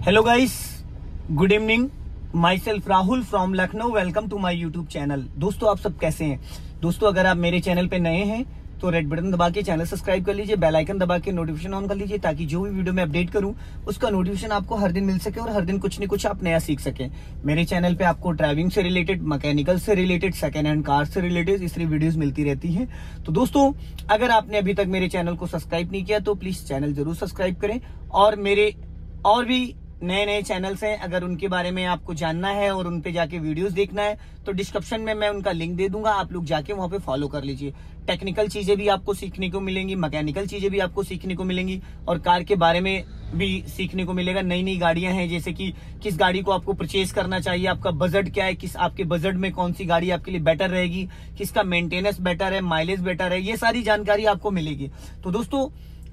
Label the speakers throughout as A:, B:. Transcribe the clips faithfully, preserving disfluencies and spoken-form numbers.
A: Hello guys, good evening. Myself Rahul from Lucknow. Welcome to my YouTube channel. दोस्तों, आप सब कैसे हैं? दोस्तों, अगर आप मेरे चैनल पे नए हैं तो रेड बटन दबा के चैनल सब्सक्राइब कर लीजिए, बेल आइकन दबा के नोटिफिकेशन ऑन कर लीजिए, ताकि जो भी वीडियो मैं अपडेट करूं उसका नोटिफिकेशन आपको हर दिन मिल सके और हर दिन कुछ न कुछ आप नया सीख सके। मेरे चैनल पे आपको ड्राइविंग से रिलेटेड, मैकेनिकल से रिलेटेड, सेकेंड हैंड कार से रिलेटेड इस तरह वीडियोस मिलती रहती हैं। तो दोस्तों, अगर आपने अभी तक मेरे चैनल को सब्सक्राइब नहीं किया तो प्लीज चैनल जरूर सब्सक्राइब करें। और मेरे और भी नए नए चैनल्स हैं, अगर उनके बारे में आपको जानना है और उन पे जाके वीडियोस देखना है तो डिस्क्रिप्शन में मैं उनका लिंक दे दूंगा, आप लोग जाके वहां पे फॉलो कर लीजिए। टेक्निकल चीजें भी आपको सीखने को मिलेंगी, मैकेनिकल चीजें भी आपको सीखने को मिलेंगी और कार के बारे में भी सीखने को मिलेगा। नई नई गाड़ियां हैं, जैसे कि किस गाड़ी को आपको परचेज करना चाहिए, आपका बजट क्या है, किस आपके बजट में कौन सी गाड़ी आपके लिए बेटर रहेगी, किसका मेंटेनेंस बेटर है, माइलेज बेटर है, ये सारी जानकारी आपको मिलेगी। तो दोस्तों,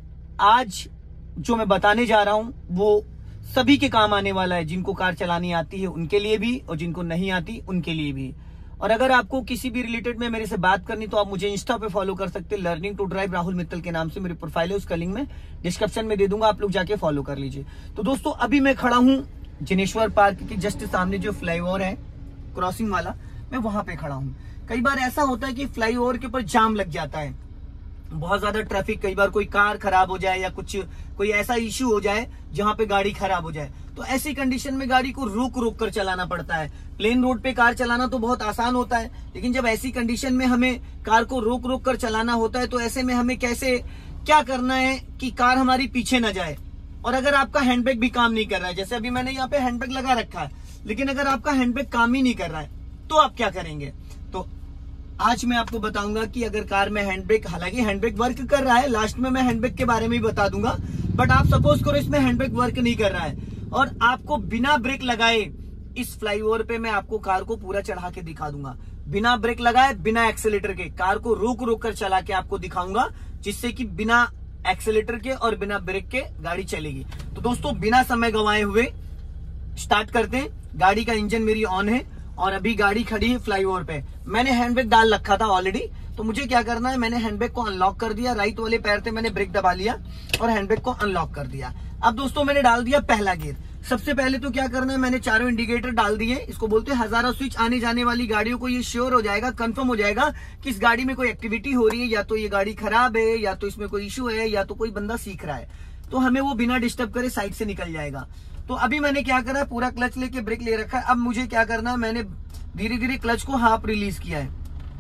A: आज जो मैं बताने जा रहा हूं वो सभी के काम आने वाला है, जिनको कार चलानी आती है उनके लिए भी और जिनको नहीं आती उनके लिए भी। और अगर आपको किसी भी रिलेटेड में मेरे से बात करनी तो आप मुझे इंस्टा पे फॉलो कर सकते हैं, learning to drive Rahul Mittal के नाम से मेरी प्रोफाइल है, उसका लिंक मैं डिस्क्रिप्शन में दे दूंगा, आप लोग जाके फॉलो कर लीजिए। तो दोस्तों, अभी मैं खड़ा हूं जनेश्वर पार्क के जस्ट सामने, जो फ्लाईओवर है क्रॉसिंग वाला, मैं वहां पे खड़ा हूं। कई बार ऐसा होता है कि फ्लाईओवर के ऊपर जाम लग जाता है, बहुत ज्यादा ट्रैफिक, कई बार कोई कार खराब हो जाए या कुछ कोई ऐसा इश्यू हो जाए जहां पे गाड़ी खराब हो जाए, तो ऐसी कंडीशन में गाड़ी को रोक रोक कर चलाना पड़ता है। प्लेन रोड पे कार चलाना तो बहुत आसान होता है, लेकिन जब ऐसी कंडीशन में हमें कार को रोक रोक कर चलाना होता है तो ऐसे में हमें कैसे क्या करना है कि कार हमारी पीछे न जाए। और अगर आपका हैंडब्रेक भी काम नहीं कर रहा है, जैसे अभी मैंने यहाँ पे हैंडब्रेक लगा रखा है, लेकिन अगर आपका हैंडब्रेक काम ही नहीं कर रहा है तो आप क्या करेंगे? तो आज मैं आपको बताऊंगा कि अगर कार में हैंडब्रेक, हालांकि हैंडब्रेक वर्क कर रहा है, लास्ट में मैं हैंडब्रेक के बारे में भी बता दूंगा, बट आप सपोज करो इसमें हैंडब्रेक वर्क नहीं कर रहा है और आपको बिना ब्रेक लगाए इस फ्लाईओवर पे मैं आपको कार को पूरा चढ़ा के दिखा दूंगा, बिना ब्रेक लगाए, बिना एक्सेलेटर के कार को रोक रोक कर चला के आपको दिखाऊंगा, जिससे कि बिना एक्सेलेटर के और बिना ब्रेक के गाड़ी चलेगी। तो दोस्तों, बिना समय गंवाए हुए स्टार्ट करते हैं। गाड़ी का इंजन मेरी ऑन है और अभी गाड़ी खड़ी है फ्लाईओवर पे। मैंने हैंडब्रेक डाल रखा था ऑलरेडी, तो मुझे क्या करना है, मैंने हैंडब्रेक को अनलॉक कर दिया, राइट वाले पैर से मैंने ब्रेक दबा लिया और हैंडब्रेक को अनलॉक कर दिया। अब दोस्तों, मैंने डाल दिया पहला गियर। सबसे पहले तो क्या करना है, मैंने चारों इंडिकेटर डाल दिए। इसको बोलते हैं हजारों स्विच। आने जाने वाली गाड़ियों को ये श्योर हो जाएगा, कंफर्म हो जाएगा कि इस गाड़ी में कोई एक्टिविटी हो रही है, या तो ये गाड़ी खराब है, या तो इसमें कोई इश्यू है, या तो कोई बंदा सीख रहा है, तो हमें वो बिना डिस्टर्ब करे साइड से निकल जाएगा। तो अभी मैंने क्या करा, पूरा क्लच लेके ब्रेक ले रखा है। अब मुझे क्या करना है, मैंने धीरे धीरे क्लच को हाफ रिलीज किया है।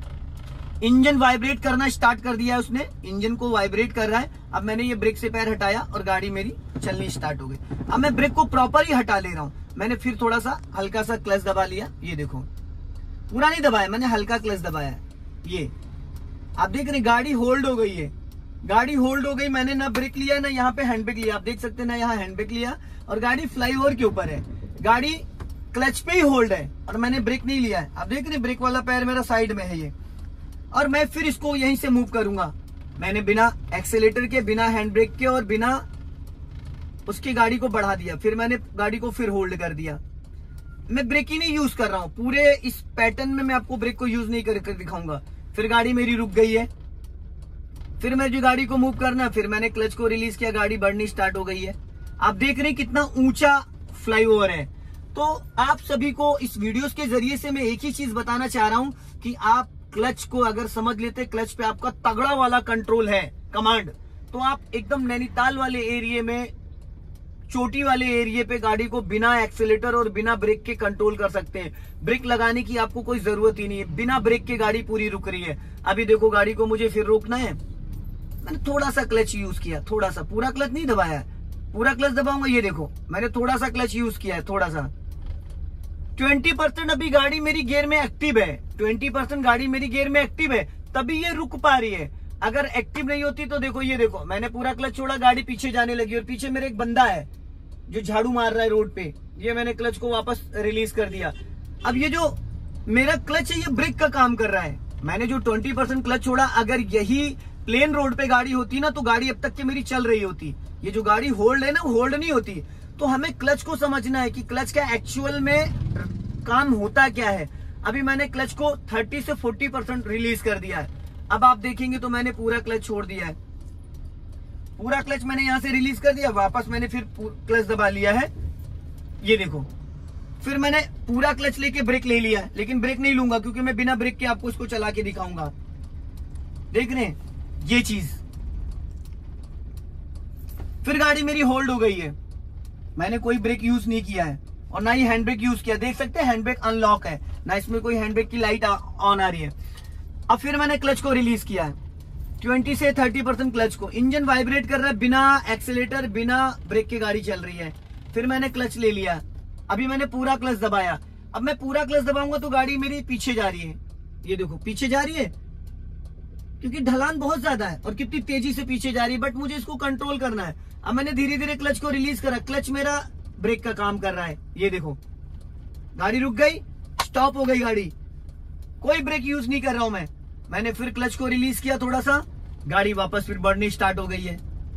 A: इंजन वाइब्रेट करना स्टार्ट कर दिया है उसने, इंजन को वाइब्रेट कर रहा है। अब मैंने ये ब्रेक से पैर हटाया और गाड़ी मेरी चलनी स्टार्ट हो गई। अब मैं ब्रेक को प्रॉपर ही हटा ले रहा हूं। मैंने फिर थोड़ा सा हल्का सा क्लच दबा लिया, ये देखो, पूरा नहीं दबाया, मैंने हल्का क्लच दबाया। ये आप देख रहे, गाड़ी होल्ड हो गई है, गाड़ी होल्ड हो गई। मैंने ना ब्रेक लिया ना यहाँ पे हैंड ब्रेक लिया, आप देख सकते हैं ना यहाँ हैंड ब्रेक लिया, और गाड़ी फ्लाईओवर के ऊपर है, गाड़ी क्लच पे ही होल्ड है और मैंने ब्रेक नहीं लिया है। आप देख रहे, ब्रेक वाला पैर मेरा साइड में है ये, और मैं फिर इसको यहीं से मूव करूंगा। मैंने बिना एक्सेलेटर के, बिना हैंड ब्रेक के और बिना उसकी गाड़ी को बढ़ा दिया, फिर मैंने गाड़ी को फिर होल्ड कर दिया। मैं ब्रेक ही नहीं यूज कर रहा हूं, पूरे इस पैटर्न में मैं आपको ब्रेक को यूज नहीं करके दिखाऊंगा। फिर गाड़ी मेरी रुक गई है, फिर मैं जो गाड़ी को मूव करना, फिर मैंने क्लच को रिलीज किया, गाड़ी बढ़नी स्टार्ट हो गई है। आप देख रहे हैं कितना ऊंचा फ्लाईओवर है। तो आप सभी को इस वीडियोस के जरिए से मैं एक ही चीज बताना चाह रहा हूं कि आप क्लच को अगर समझ लेते, क्लच पे आपका तगड़ा वाला कंट्रोल है, कमांड, तो आप एकदम नैनीताल वाले एरिया में, चोटी वाले एरिया पे गाड़ी को बिना एक्सेलेटर और बिना ब्रेक के कंट्रोल कर सकते हैं। ब्रेक लगाने की आपको कोई जरूरत ही नहीं है, बिना ब्रेक के गाड़ी पूरी रुक रही है। अभी देखो, गाड़ी को मुझे फिर रोकना है, मैंने थोड़ा सा क्लच यूज किया, थोड़ा सा, पूरा क्लच नहीं दबाया, पूरा क्लच दबाऊंगा, ये देखो मैंने थोड़ा सा क्लच यूज किया है, थोड़ा सा। ट्वेंटी परसेंट अभी गाड़ी मेरी गियर में एक्टिव है, ट्वेंटी परसेंट गाड़ी मेरी गियर में एक्टिव है, तभी ये रुक पा रही है। अगर एक्टिव नहीं होती तो देखो, ये देखो, मैंने पूरा क्लच छोड़ा, गाड़ी पीछे जाने लगी, और पीछे मेरे एक बंदा है जो झाड़ू मार रहा है रोड पे। ये मैंने क्लच को वापस रिलीज कर दिया। अब ये जो मेरा क्लच है ये ब्रेक का काम कर रहा है। मैंने जो ट्वेंटी परसेंट क्लच छोड़ा, अगर यही प्लेन रोड पे गाड़ी होती ना तो गाड़ी अब तक की मेरी चल रही होती। ये जो गाड़ी होल्ड है ना, होल्ड नहीं होती। तो हमें क्लच को समझना है कि क्लच का एक्चुअल में काम होता क्या है। अभी मैंने क्लच को थर्टी से फोर्टी परसेंट रिलीज कर दिया है। अब आप देखेंगे तो मैंने पूरा क्लच छोड़ दिया है, पूरा क्लच मैंने यहां से रिलीज कर दिया, वापस मैंने फिर क्लच दबा लिया है ये देखो, फिर मैंने पूरा क्लच लेके ब्रेक ले लिया, लेकिन ब्रेक नहीं लूंगा क्योंकि मैं बिना ब्रेक के आपको इसको चला के दिखाऊंगा। देख रहे हैं ये चीज। फिर गाड़ी मेरी होल्ड हो गई है, मैंने कोई ब्रेक यूज नहीं किया है और ना ही हैंड ब्रेक यूज किया। देख सकते हैं हैंड ब्रेक अनलॉक है, ना इसमें कोई हैंड ब्रेक की लाइट ऑन आ रही है। अब फिर मैंने क्लच को रिलीज किया है बीस से तीस परसेंट क्लच को। इंजन वाइब्रेट कर रहा है, बिना एक्सीलेटर बिना ब्रेक की गाड़ी चल रही है। फिर मैंने क्लच ले लिया, अभी मैंने पूरा क्लच दबाया। अब मैं पूरा क्लच दबाऊंगा तो गाड़ी मेरी पीछे जा रही है, ये देखो पीछे जा रही है क्योंकि ढलान बहुत ज्यादा है और कितनी तेजी से पीछे जा रही है, बट मुझे इसको कंट्रोल करना है। अब मैंने धीरे धीरे क्लच को रिलीज करा, क्लच मेरा ब्रेक का काम कर रहा है। ये देखो गाड़ी रुक गई, स्टॉप हो गई गाड़ी, कोई ब्रेक यूज नहीं कर रहा हूं मैं। मैंने फिर क्लच को रिलीज किया थोड़ा सा, गाड़ी वापस फिर बढ़नी स्टार्ट हो गई है।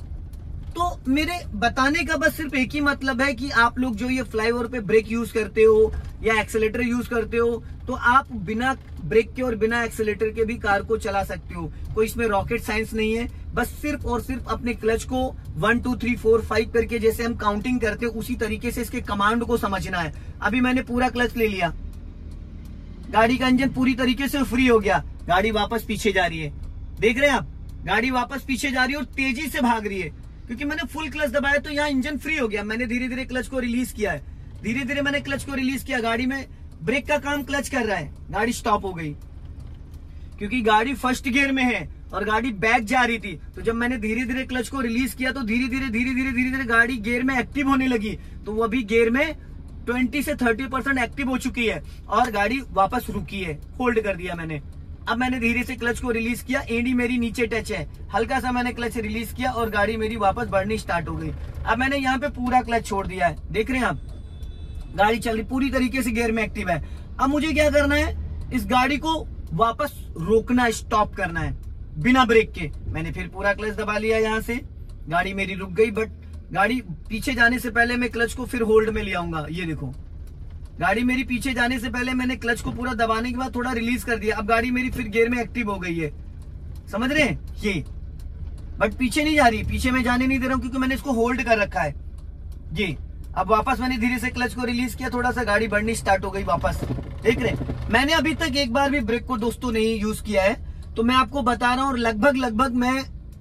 A: तो मेरे बताने का बस सिर्फ एक ही मतलब है कि आप लोग जो ये फ्लाईओवर पे ब्रेक यूज करते हो या एक्सेलेटर यूज करते हो, तो आप बिना ब्रेक के और बिना एक्सेलेटर के भी कार को चला सकते हो। कोई इसमें रॉकेट साइंस नहीं है, बस सिर्फ और सिर्फ अपने क्लच को one two three four five करके जैसे हम काउंटिंग करते हैं उसी तरीके से इसके कमांड को समझना है। अभी मैंने पूरा क्लच ले लिया, गाड़ी का इंजन पूरी तरीके से फ्री हो गया, गाड़ी वापस पीछे जा रही है। देख रहे हैं आप, गाड़ी वापस पीछे जा रही है और तेजी से भाग रही है क्योंकि मैंने फुल क्लच दबाया तो यहाँ इंजन फ्री हो गया। मैंने धीरे धीरे क्लच को रिलीज किया है, धीरे धीरे मैंने क्लच को रिलीज किया, गाड़ी में ब्रेक का काम क्लच कर रहा है, गाड़ी स्टॉप हो गई क्योंकि गाड़ी फर्स्ट गियर में है और गाड़ी बैक जा रही थी। तो जब मैंने धीरे धीरे क्लच को रिलीज किया तो धीरे धीरे धीरे धीरे धीरे धीरे गाड़ी गियर में एक्टिव होने लगी। तो वो अभी गियर में बीस से तीस परसेंट एक्टिव हो चुकी है और गाड़ी वापस रुकी है, होल्ड कर दिया मैंने। अब मैंने धीरे से क्लच को रिलीज किया, एडी मेरी नीचे टच है, हल्का सा मैंने क्लच रिलीज किया और गाड़ी मेरी वापस बढ़नी स्टार्ट हो गई। अब मैंने यहाँ पे पूरा क्लच छोड़ दिया है, देख रहे हैं आप, गाड़ी चल रही पूरी तरीके से गियर में एक्टिव है। अब मुझे क्या करना है, इस गाड़ी को वापस रोकना है, स्टॉप करना है बिना ब्रेक के। मैंने फिर पूरा क्लच दबा लिया, यहाँ से गाड़ी मेरी रुक गई, बट गाड़ी पीछे जाने से पहले मैं क्लच को फिर होल्ड में ले आऊंगा। ये देखो गाड़ी मेरी पीछे जाने से पहले मैंने क्लच को पूरा दबाने के बाद थोड़ा रिलीज कर दिया। अब गाड़ी मेरी फिर गियर में एक्टिव हो गई है, समझ रहे हैं ये, बट पीछे नहीं जा रही, पीछे मैं जाने नहीं दे रहा हूं क्योंकि मैंने इसको होल्ड कर रखा है। ये अब वापस मैंने धीरे से क्लच को रिलीज किया, थोड़ा सा गाड़ी बढ़नी स्टार्ट हो गई वापस। देख रहे मैंने अभी तक एक बार भी ब्रेक को दोस्तों नहीं यूज किया है, तो मैं आपको बता रहा हूं। और लगभग लगभग मैं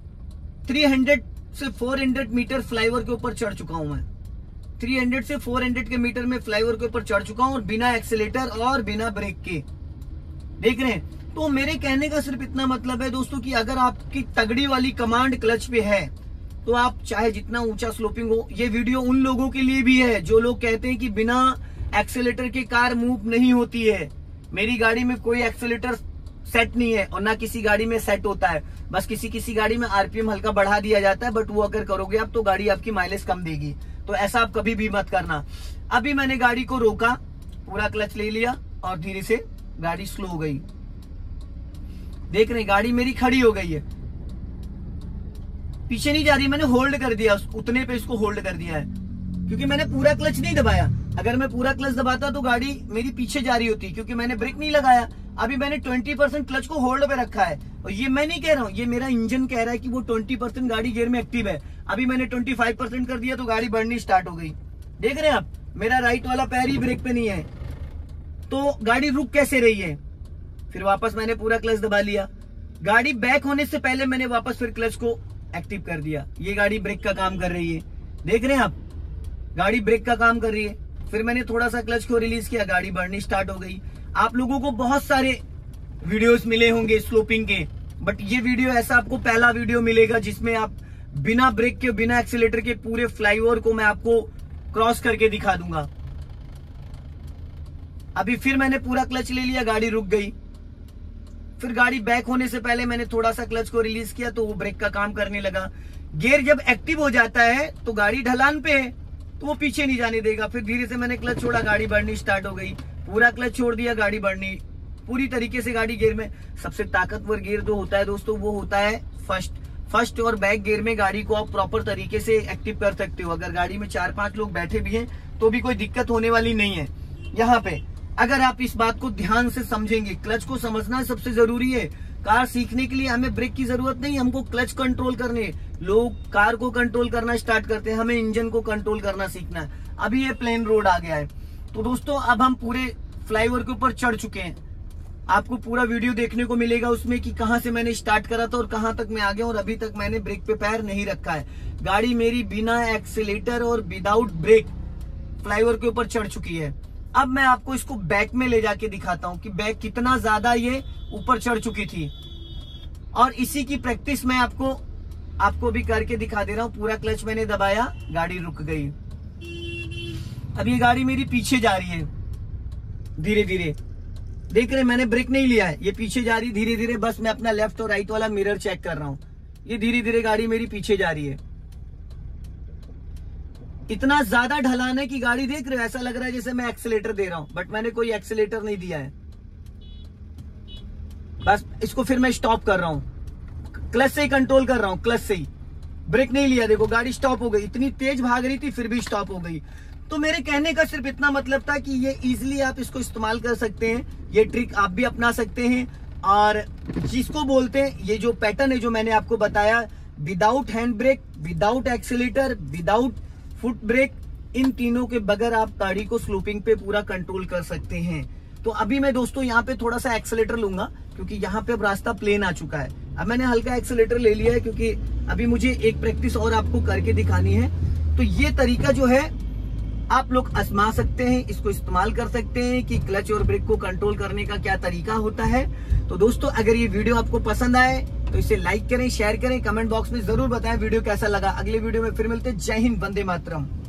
A: तीन सौ से चार सौ मीटर फ्लाईओवर के ऊपर चढ़ चुका हूं। मैं तीन सौ से चार सौ के मीटर में फ्लाईओवर के ऊपर चढ़ चुका हूं और बिना एक्सीलेटर और बिना ब्रेक के। देख रहे हैं, तो मेरे कहने का सिर्फ इतना मतलब है दोस्तों कि अगर आपकी तगड़ी वाली कमांड क्लच पे है तो आप चाहे जितना ऊंचा स्लोपिंग हो, ये वीडियो उन लोगों के लिए भी है जो लोग कहते हैं कि बिना एक्सीलेटर के कार मूव नहीं होती है। मेरी गाड़ी में कोई एक्सीलेटर सेट नहीं है और ना किसी गाड़ी में सेट होता है, बस किसी किसी गाड़ी में आरपीएम हल्का बढ़ा दिया जाता है, बट वो अगर करोगे आप तो गाड़ी आपकी माइलेज कम देगी। तो ऐसा आप कभी भी मत करना। अभी मैंने गाड़ी को रोका, पूरा क्लच ले लिया और धीरे से गाड़ी स्लो हो गई। देख रहे हैं गाड़ी मेरी खड़ी हो गई है, पीछे नहीं जा रही, मैंने होल्ड कर दिया, उतने पे इसको होल्ड कर दिया है क्योंकि मैंने पूरा क्लच नहीं दबाया। अगर मैं पूरा क्लच दबाता तो गाड़ी मेरी पीछे जा रही होती क्योंकि मैंने ब्रेक नहीं लगाया। अभी मैंने बीस परसेंट क्लच को होल्ड पे रखा है और ये मैं नहीं कह रहा हूँ, ये मेरा इंजन कह रहा है कि वो बीस परसेंट गाड़ी गियर में एक्टिव है। अभी मैंने पच्चीस परसेंट कर दिया तो गाड़ी बढ़नी स्टार्ट हो गई। देख रहे हैं आप, मेरा राइट वाला पैर ही ब्रेक पे नहीं है, तो गाड़ी रुक कैसे रही है। फिर वापस मैंने पूरा क्लच दबा लिया, गाड़ी बैक होने से पहले मैंने वापस फिर क्लच को एक्टिव कर दिया। ये गाड़ी ब्रेक का काम कर रही है, देख रहे हैं आप, गाड़ी ब्रेक का काम कर रही है। फिर मैंने थोड़ा सा क्लच को रिलीज किया, गाड़ी बढ़नी स्टार्ट हो गई। आप लोगों को बहुत सारे वीडियोस मिले होंगे स्लोपिंग के, बट ये वीडियो ऐसा आपको पहला वीडियो मिलेगा जिसमें आप बिना ब्रेक के बिना एक्सीलेटर के पूरे फ्लाईओवर को मैं आपको क्रॉस करके दिखा दूंगा। अभी फिर मैंने पूरा क्लच ले लिया, गाड़ी रुक गई। फिर गाड़ी बैक होने से पहले मैंने थोड़ा सा क्लच को रिलीज किया तो वो ब्रेक का काम करने लगा। गियर जब एक्टिव हो जाता है तो गाड़ी ढलान पे है तो वो पीछे नहीं जाने देगा। फिर धीरे से मैंने क्लच छोड़ा, गाड़ी बढ़नी स्टार्ट हो गई। पूरा क्लच छोड़ दिया, गाड़ी बढ़नी पूरी तरीके से गाड़ी गियर में। सबसे ताकतवर गियर जो होता है दोस्तों वो होता है फर्स्ट फर्स्ट और बैक गियर में गाड़ी को आप प्रॉपर तरीके से एक्टिव कर सकते हो। अगर गाड़ी में चार पांच लोग बैठे भी हैं तो भी कोई दिक्कत होने वाली नहीं है। यहाँ पे अगर आप इस बात को ध्यान से समझेंगे, क्लच को समझना सबसे जरूरी है। कार सीखने के लिए हमें ब्रेक की जरूरत नहीं, हमको क्लच कंट्रोल करने। लोग कार को कंट्रोल करना स्टार्ट करते हैं, हमें इंजन को कंट्रोल करना सीखना है। अभी ये प्लेन रोड आ गया है। तो दोस्तों अब हम पूरे फ्लाईओवर के ऊपर चढ़ चुके हैं। आपको पूरा वीडियो देखने को मिलेगा उसमें कि कहां से मैंने स्टार्ट करा था और कहां तक मैं आ गया, और अभी तक मैंने ब्रेक पे पैर नहीं रखा है। गाड़ी मेरी बिना एक्सीलेटर और विदाउट ब्रेक फ्लाईओवर के ऊपर चढ़ चुकी है। अब मैं आपको इसको बैक में ले जाके दिखाता हूं कि बैक कितना ज्यादा ये ऊपर चढ़ चुकी थी, और इसी की प्रैक्टिस मैं आपको आपको भी करके दिखा दे रहा हूं। पूरा क्लच मैंने दबाया, गाड़ी रुक गई। अब ये गाड़ी मेरी पीछे जा रही है धीरे धीरे, देख रहे मैंने ब्रेक नहीं लिया है, ये पीछे जा रही धीरे धीरे। बस मैं अपना लेफ्ट और राइट वाला मिरर चेक कर रहा हूं, ये धीरे धीरे गाड़ी मेरी पीछे जा रही है। इतना ज्यादा ढलान है कि गाड़ी देख रहे हो, ऐसा लग रहा है जैसे मैं एक्सीलेटर दे रहा हूं, बट मैंने कोई एक्सीलेटर नहीं दिया है। बस इसको फिर मैं स्टॉप कर रहा हूं, क्लच से ही कंट्रोल कर रहा हूं, क्लच से ही, ब्रेक नहीं लिया। देखो गाड़ी स्टॉप हो गई, इतनी तेज भाग रही थी फिर भी स्टॉप हो गई। तो मेरे कहने का सिर्फ इतना मतलब था कि ये इजीली आप इसको इस्तेमाल कर सकते हैं, ये ट्रिक आप भी अपना सकते हैं। और जिसको बोलते हैं, ये जो पैटर्न है जो मैंने आपको बताया, without hand brake, without accelerator, without foot brake, इन तीनों के बगैर आप गाड़ी को स्लोपिंग पे पूरा कंट्रोल कर सकते हैं। तो अभी मैं दोस्तों यहाँ पे थोड़ा सा एक्सीलेटर लूंगा, क्योंकि यहाँ पे अब रास्ता प्लेन आ चुका है। अब मैंने हल्का एक्सीलेटर ले लिया है, क्योंकि अभी मुझे एक प्रैक्टिस और आपको करके दिखानी है। तो ये तरीका जो है आप लोग आजमा सकते हैं, इसको इस्तेमाल कर सकते हैं कि क्लच और ब्रेक को कंट्रोल करने का क्या तरीका होता है। तो दोस्तों अगर ये वीडियो आपको पसंद आए तो इसे लाइक करें, शेयर करें, कमेंट बॉक्स में जरूर बताएं वीडियो कैसा लगा। अगले वीडियो में फिर मिलते हैं। जय हिंद, वंदे मातरम।